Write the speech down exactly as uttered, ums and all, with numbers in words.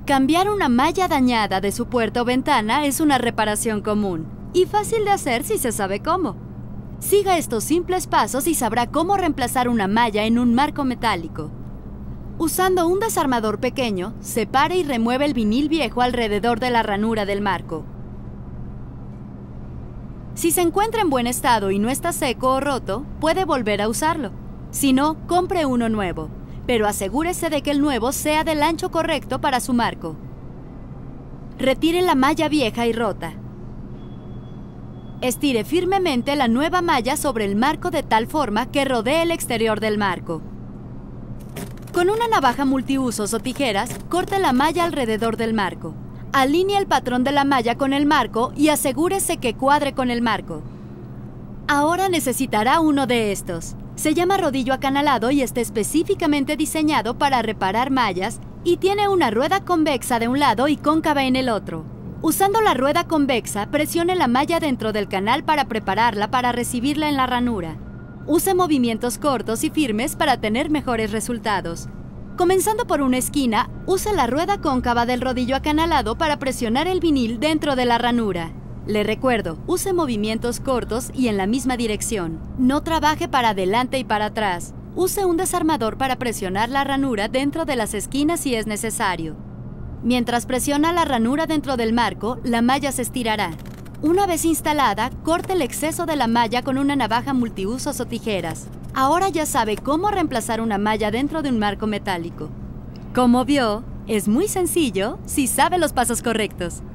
Cambiar una malla dañada de su puerta o ventana es una reparación común y fácil de hacer si se sabe cómo. Siga estos simples pasos y sabrá cómo reemplazar una malla en un marco metálico. Usando un desarmador pequeño, separe y remueve el vinil viejo alrededor de la ranura del marco. Si se encuentra en buen estado y no está seco o roto, puede volver a usarlo. Si no, compre uno nuevo, pero asegúrese de que el nuevo sea del ancho correcto para su marco. Retire la malla vieja y rota. Estire firmemente la nueva malla sobre el marco de tal forma que rodee el exterior del marco. Con una navaja multiusos o tijeras, corte la malla alrededor del marco. Alinee el patrón de la malla con el marco y asegúrese que cuadre con el marco. Ahora necesitará uno de estos. Se llama rodillo acanalado y está específicamente diseñado para reparar mallas y tiene una rueda convexa de un lado y cóncava en el otro. Usando la rueda convexa, presione la malla dentro del canal para prepararla para recibirla en la ranura. Use movimientos cortos y firmes para tener mejores resultados. Comenzando por una esquina, use la rueda cóncava del rodillo acanalado para presionar el vinil dentro de la ranura. Le recuerdo, use movimientos cortos y en la misma dirección. No trabaje para adelante y para atrás. Use un desarmador para presionar la ranura dentro de las esquinas si es necesario. Mientras presiona la ranura dentro del marco, la malla se estirará. Una vez instalada, corte el exceso de la malla con una navaja multiusos o tijeras. Ahora ya sabe cómo reemplazar una malla dentro de un marco metálico. Como vio, es muy sencillo si sabe los pasos correctos.